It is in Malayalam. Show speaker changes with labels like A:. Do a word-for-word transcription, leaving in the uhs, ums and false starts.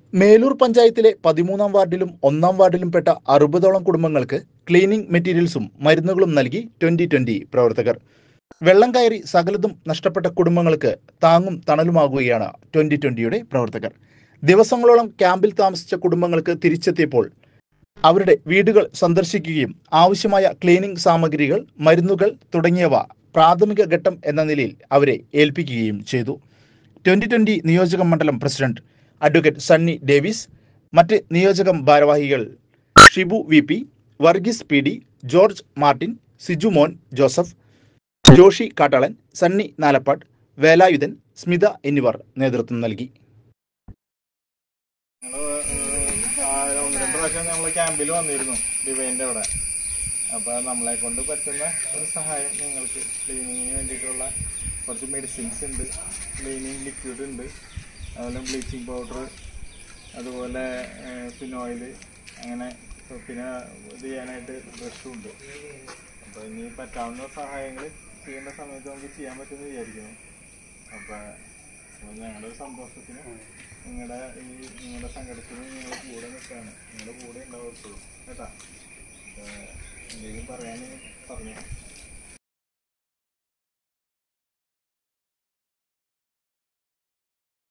A: മേലൂർ പഞ്ചായത്തിലെ പതിമൂന്നാം വാർഡിലും ഒന്നാം വാർഡിലും പെട്ട അറുപതോളം കുടുംബങ്ങൾക്ക് ക്ലീനിംഗ് മെറ്റീരിയൽസും മരുന്നുകളും നൽകി ട്വന്റി ട്വന്റി പ്രവർത്തകർ. വെള്ളം കയറി സകലതും നഷ്ടപ്പെട്ട കുടുംബങ്ങൾക്ക് താങ്ങും തണലുമാകുകയാണ് ട്വന്റി ട്വന്റിയുടെ പ്രവർത്തകർ. ദിവസങ്ങളോളം ക്യാമ്പിൽ താമസിച്ച കുടുംബങ്ങൾക്ക് തിരിച്ചെത്തിയപ്പോൾ അവരുടെ വീടുകൾ സന്ദർശിക്കുകയും ആവശ്യമായ ക്ലീനിംഗ് സാമഗ്രികൾ, മരുന്നുകൾ തുടങ്ങിയവ പ്രാഥമിക ഘട്ടം എന്ന നിലയിൽ അവരെ ഏൽപ്പിക്കുകയും ചെയ്തു. ട്വന്റി ട്വന്റി നിയോജക മണ്ഡലം പ്രസിഡന്റ് അഡ്വക്കേറ്റ് സണ്ണി ഡേവിസ്, മറ്റ് നിയോജക ഭാരവാഹികൾ Shibu V P, Varghese P D, George Martin, Siju Mon Joseph, Joshi കാട്ടാളൻ, സണ്ണി നാലപ്പാട്, വേലായുധൻ, സ്മിത എന്നിവർ നേതൃത്വം നൽകി.
B: ഒന്ന് രണ്ട് പ്രാവശ്യം നമ്മൾ ക്യാമ്പിൽ വന്നിരുന്നു ഡിവൈൻ്റെ അവിടെ. അപ്പോൾ നമ്മളെ കൊണ്ട് പറ്റുന്ന ഒരു സഹായം നിങ്ങൾക്ക് ക്ലീനിങ്ങിന് വേണ്ടിയിട്ടുള്ള കുറച്ച് മെഡിസിൻസ് ഉണ്ട്, ക്ലീനിങ് ലിക്വിഡ് ഉണ്ട്, അതുപോലെ ബ്ലീച്ചിങ് പൗഡർ, അതുപോലെ ഫിനോയിൽ, അങ്ങനെ പിന്നെ ഇത് ചെയ്യാനായിട്ട് ബ്രഷും ഉണ്ട്. അപ്പോൾ ഇനി പറ്റാവുന്ന സഹായങ്ങൾ ചെയ്യേണ്ട സമയത്ത് നമുക്ക് ചെയ്യാൻ പറ്റുമെന്ന് വിചാരിക്കുന്നു. അപ്പോൾ ഞങ്ങളുടെ ഒരു സന്തോഷത്തിന് നിങ്ങളുടെ ഈ നിങ്ങളുടെ സങ്കടത്തിന് നിങ്ങൾ കൂടെ നിൽക്കുകയാണ്, നിങ്ങളുടെ കൂടെ ഉണ്ടാവും എപ്പോഴും കേട്ടോ. എന്തെങ്കിലും പറയാൻ പറഞ്ഞു.